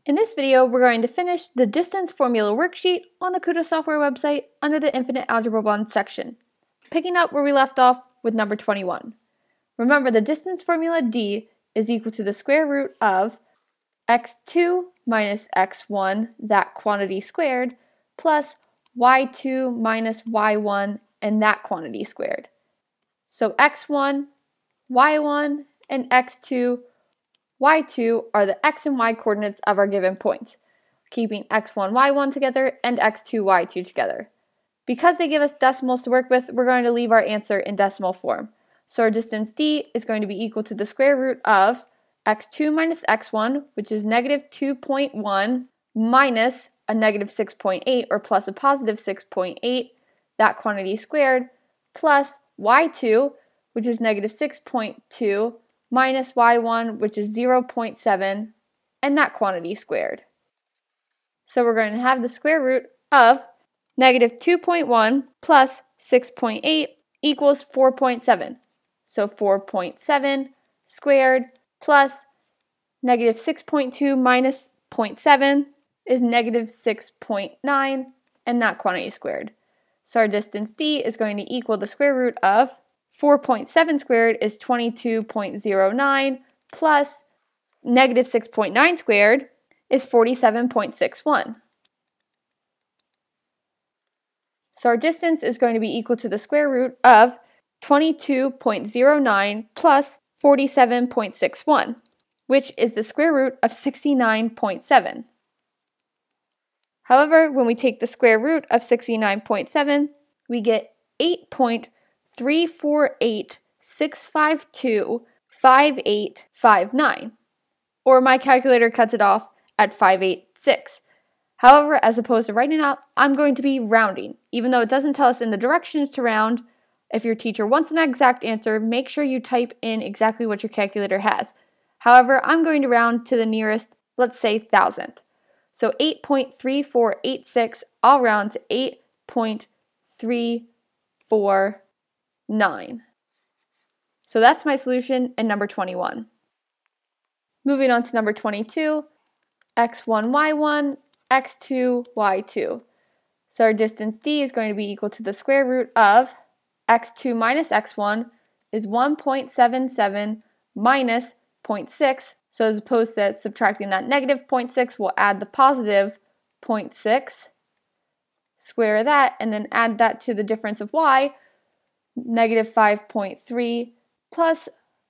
In this video, we're going to finish the distance formula worksheet on the KutaSoftware website under the Infinite Algebra 1 section, picking up where we left off with number 21. Remember, the distance formula d is equal to the square root of x2 minus x1, that quantity squared, plus y2 minus y1, and that quantity squared. So x1, y1, and x2, y2 are the x and y coordinates of our given points, keeping x1, y1 together and x2, y2 together. Because they give us decimals to work with, we're going to leave our answer in decimal form. So our distance d is going to be equal to the square root of x2 minus x1, which is negative 2.1, minus a negative 6.8 or plus a positive 6.8, that quantity squared, plus y2, which is negative 6.2, minus y1, which is 0.7, and that quantity squared. So we're going to have the square root of negative 2.1 plus 6.8 equals 4.7. So 4.7 squared plus negative 6.2 minus 0.7 is negative 6.9, and that quantity squared. So our distance d is going to equal the square root of 4.7 squared is 22.09 plus negative 6.9 squared is 47.61. So our distance is going to be equal to the square root of 22.09 plus 47.61, which is the square root of 69.7. However, when we take the square root of 69.7, we get 8.3486525859, or my calculator cuts it off at 586. However, as opposed to writing it out, I'm going to be rounding. Even though it doesn't tell us in the directions to round, if your teacher wants an exact answer, make sure you type in exactly what your calculator has. However, I'm going to round to the nearest, let's say, 1,000. So 8.3486, I'll round to 8.349. So that's my solution in number 21. Moving on to number 22, x1, y1, x2, y2. So our distance d is going to be equal to the square root of x2 minus x1 is 1.77 minus 0.6. So as opposed to subtracting that negative 0.6, we'll add the positive 0.6, square that, and then add that to the difference of y, negative 5.3 plus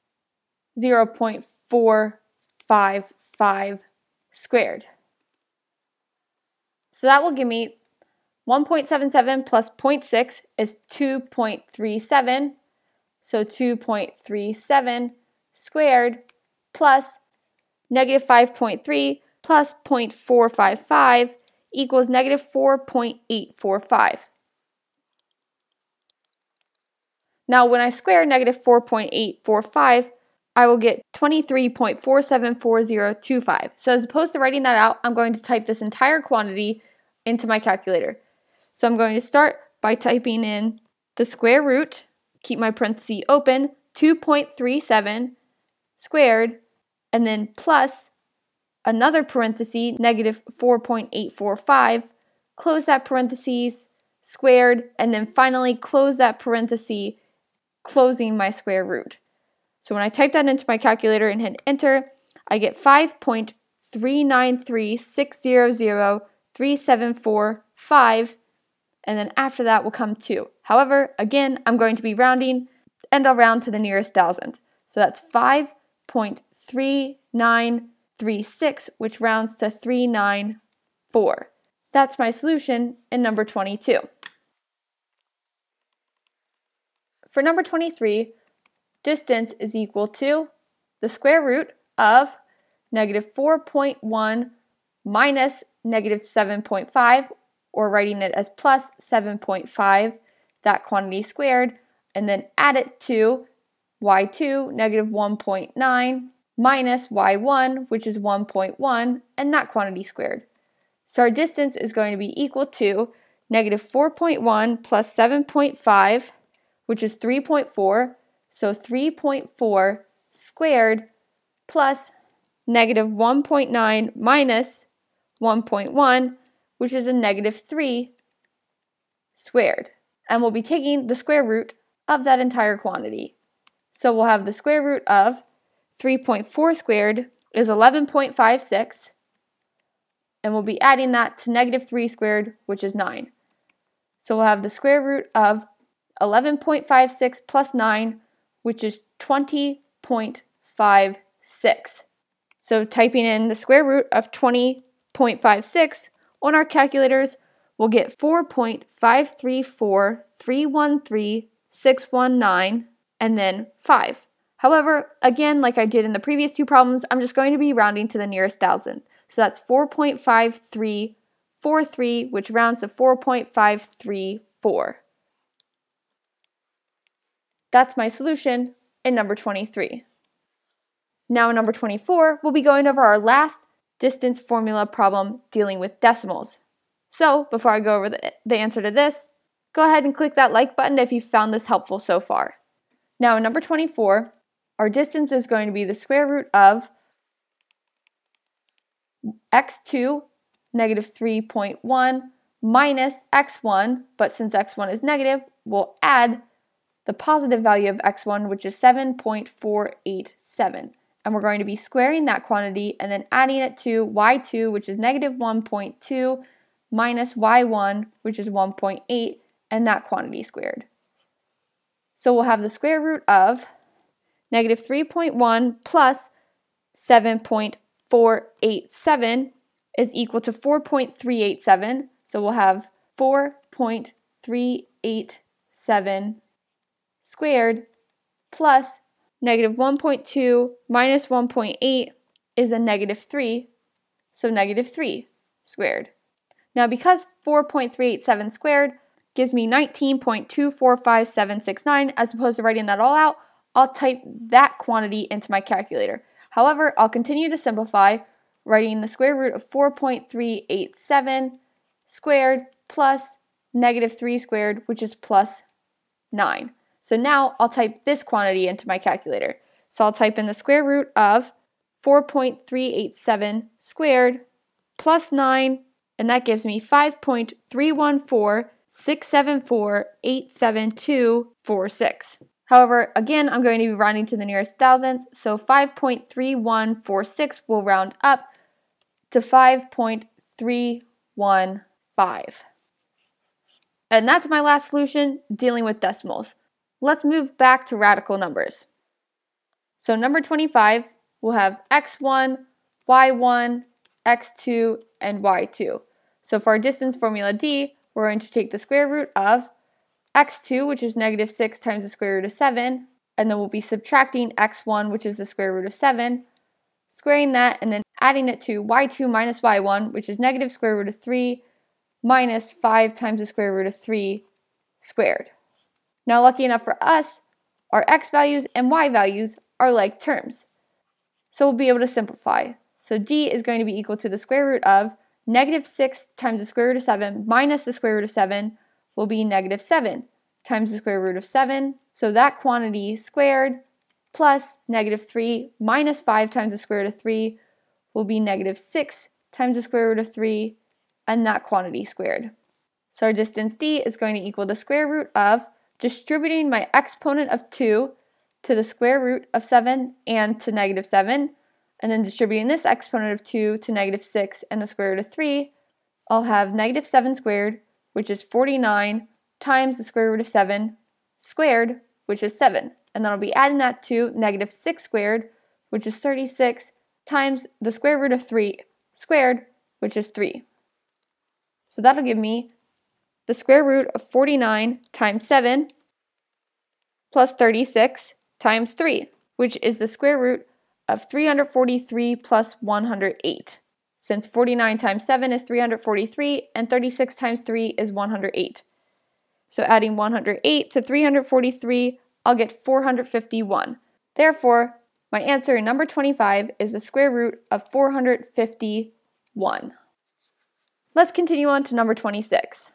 0.455 squared. So that will give me 1.77 plus 0.6 is 2.37, so 2.37 squared plus negative 5.3 plus 0.455 equals negative 4.845. Now when I square negative 4.845, I will get 23.474025. So as opposed to writing that out, I'm going to type this entire quantity into my calculator. So I'm going to start by typing in the square root, keep my parenthesis open, 2.37 squared, and then plus another parenthesis, negative 4.845, close that parenthesis, squared, and then finally close that parenthesis, closing my square root. So when I type that into my calculator and hit enter, I get 5.393,600,374.5, and then after that will come 2. However, again, I'm going to be rounding, and I'll round to the nearest 1,000. So that's 5.3936, which rounds to 394. That's my solution in number 22. For number 23, distance is equal to the square root of negative 4.1 minus negative 7.5, or writing it as plus 7.5, that quantity squared, and then add it to y2, negative 1.9, minus y1, which is 1.1, and that quantity squared. So our distance is going to be equal to negative 4.1 plus 7.5, which is 3.4, so 3.4 squared plus negative 1.9 minus 1.1, which is a negative 3 squared. And we'll be taking the square root of that entire quantity. So we'll have the square root of 3.4 squared is 11.56, and we'll be adding that to negative 3 squared, which is 9. So we'll have the square root of 11.56 plus 9, which is 20.56. So typing in the square root of 20.56 on our calculators, we'll get 4.534313,619 and then 5. However, again, like I did in the previous two problems, I'm just going to be rounding to the nearest thousand. So that's 4.5343, which rounds to 4.534. That's my solution in number 23. Now in number 24, we'll be going over our last distance formula problem dealing with decimals. So before I go over the answer to this, go ahead and click that like button if you found this helpful so far. Now in number 24, our distance is going to be the square root of x2, negative 3.1, minus x1, but since x1 is negative, we'll add the positive value of x1, which is 7.487. And we're going to be squaring that quantity and then adding it to y2, which is negative 1.2, minus y1, which is 1.8, and that quantity squared. So we'll have the square root of negative 3.1 plus 7.487 is equal to 4.387. So we'll have 4.387 squared plus negative 1.2 minus 1.8 is a negative 3, so negative 3 squared. Now because 4.387 squared gives me 19.245769, as opposed to writing that all out, I'll type that quantity into my calculator. However, I'll continue to simplify, writing the square root of 4.387 squared plus negative 3 squared, which is plus 9. So now I'll type this quantity into my calculator. So I'll type in the square root of 4.387 squared plus 9, and that gives me 5.314,674,87246. However, again, I'm going to be rounding to the nearest thousands, so 5.3146 will round up to 5.315. And that's my last solution dealing with decimals. Let's move back to radical numbers. So number 25, we'll have x1, y1, x2, and y2. So for our distance formula D, we're going to take the square root of x2, which is negative 6 times the square root of 7, and then we'll be subtracting x1, which is the square root of 7, squaring that, and then adding it to y2 minus y1, which is negative square root of 3, minus 5 times the square root of 3 squared. Now, lucky enough for us, our x values and y values are like terms. So we'll be able to simplify. So D is going to be equal to the square root of negative 6 times the square root of 7 minus the square root of 7 will be negative 7 times the square root of 7. So that quantity squared plus negative 3 minus 5 times the square root of 3 will be negative 6 times the square root of 3, and that quantity squared. So our distance D is going to equal the square root of distributing my exponent of 2 to the square root of 7 and to negative 7, and then distributing this exponent of 2 to negative 6 and the square root of 3, I'll have negative 7 squared, which is 49, times the square root of 7 squared, which is 7. And then I'll be adding that to negative 6 squared, which is 36, times the square root of 3 squared, which is 3. So that'll give me the square root of 49 times 7 plus 36 times 3, which is the square root of 343 plus 108. Since 49 times 7 is 343 and 36 times 3 is 108. So adding 108 to 343, I'll get 451. Therefore, my answer in number 25 is the square root of 451. Let's continue on to number 26.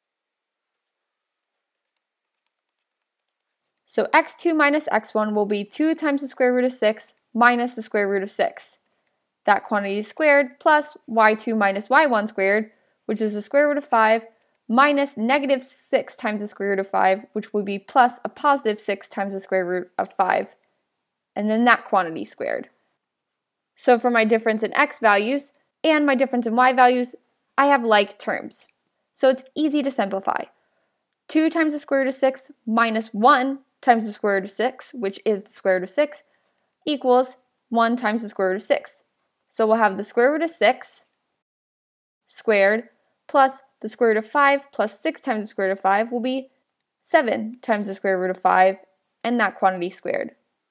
So x2 minus x1 will be 2 times the square root of 6 minus the square root of 6. that quantity squared, plus y2 minus y1 squared, which is the square root of 5, minus negative 6 times the square root of 5, which would be plus a positive 6 times the square root of 5, and then that quantity squared. So for my difference in x values and my difference in y values, I have like terms. So it's easy to simplify. 2 times the square root of 6 minus 1 times the square root of 6, which is the square root of 6, equals 1 times the square root of 6. So we'll have the square root of 6 squared plus the square root of 5 plus 6 times the square root of 5 will be 7 times the square root of 5, and that quantity squared.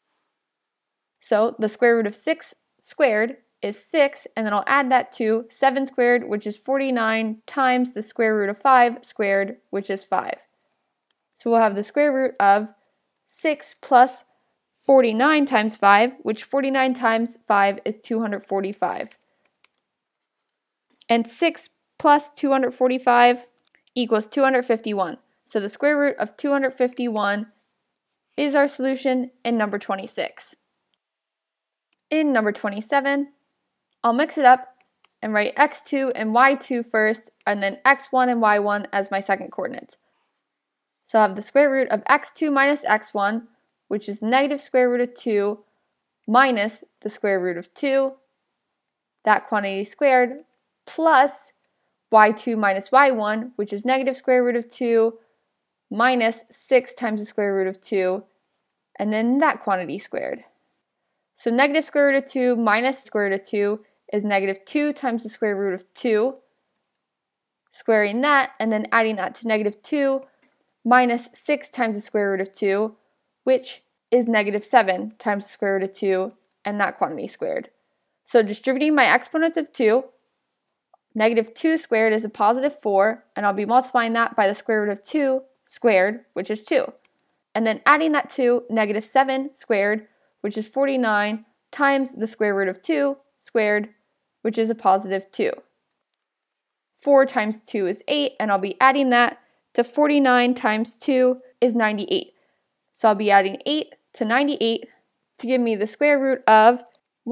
So the square root of 6 squared is 6, and then I'll add that to 7 squared, which is 49, times the square root of 5 squared, which is 5. So we'll have the square root of 6 plus 49 times 5, which 49 times 5 is 245. And 6 plus 245 equals 251. So the square root of 251 is our solution in number 26. In number 27, I'll mix it up and write x2 and y2 first, and then x1 and y1 as my second coordinates. So I'll have the square root of x2 minus x1, which is negative square root of 2 minus the square root of 2, that quantity squared, plus y2 minus y1, which is negative square root of 2 minus 6 times the square root of 2, and then that quantity squared. So negative square root of 2 minus square root of 2 is negative 2 times the square root of 2, squaring that, and then adding that to negative 2 minus 6 times the square root of 2, which is negative 7 times the square root of 2, and that quantity squared. So distributing my exponents of 2, negative 2 squared is a positive 4, and I'll be multiplying that by the square root of 2 squared, which is 2. And then adding that to negative 7 squared, which is 49, times the square root of 2 squared, which is a positive 2. 4 times 2 is 8, and I'll be adding that to 49 times 2 is 98. So I'll be adding 8 to 98 to give me the square root of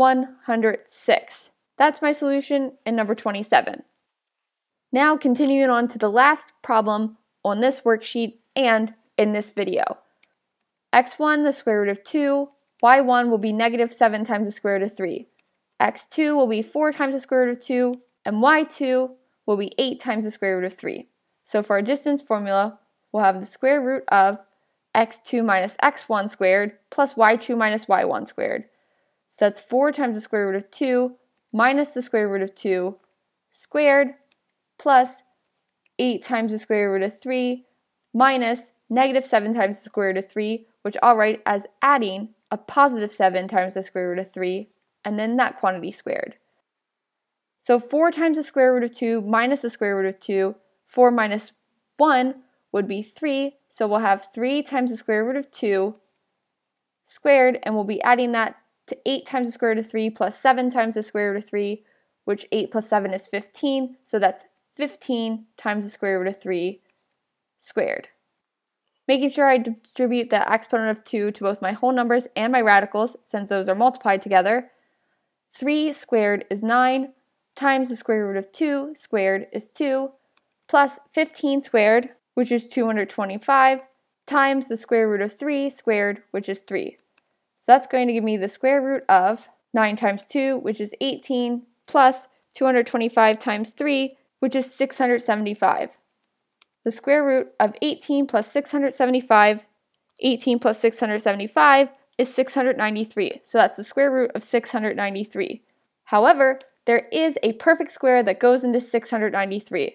106. That's my solution in number 27. Now continuing on to the last problem on this worksheet and in this video. x1, the square root of 2, y1 will be negative 7 times the square root of 3. x2 will be 4 times the square root of 2, and y2 will be 8 times the square root of 3. So for our distance formula, we'll have the square root of x2 minus x1 squared plus y2 minus y1 squared. So that's 4 times the square root of 2 minus the square root of 2 squared plus 8 times the square root of 3 minus negative 7 times the square root of 3, which I'll write as adding a positive 7 times the square root of 3, and then that quantity squared. So 4 times the square root of 2 minus the square root of 2, 4 minus 1 would be 3, so we'll have 3 times the square root of 2 squared, and we'll be adding that to 8 times the square root of 3 plus 7 times the square root of 3, which 8 plus 7 is 15, so that's 15 times the square root of 3 squared. Making sure I distribute the exponent of 2 to both my whole numbers and my radicals, since those are multiplied together. 3 squared is 9 times the square root of 2 squared is 2, plus 15 squared, which is 225, times the square root of 3 squared, which is 3. So that's going to give me the square root of 9 times 2, which is 18, plus 225 times 3, which is 675. The square root of 18 plus 675, 18 plus 675 is 693. So that's the square root of 693. However, there is a perfect square that goes into 693.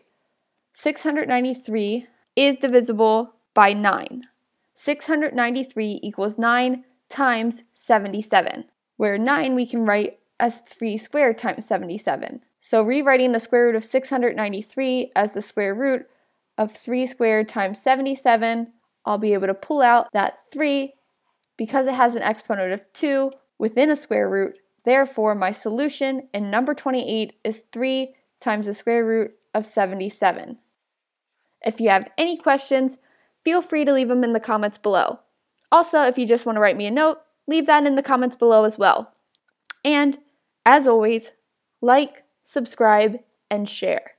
693 is divisible by 9. 693 equals 9 times 77, where 9 we can write as 3 squared times 77. So rewriting the square root of 693 as the square root of 3 squared times 77, I'll be able to pull out that 3 because it has an exponent of 2 within a square root. Therefore, my solution in number 28 is 3 times the square root of 77. If you have any questions, feel free to leave them in the comments below. Also, if you just want to write me a note, leave that in the comments below as well. And, as always, like, subscribe, and share.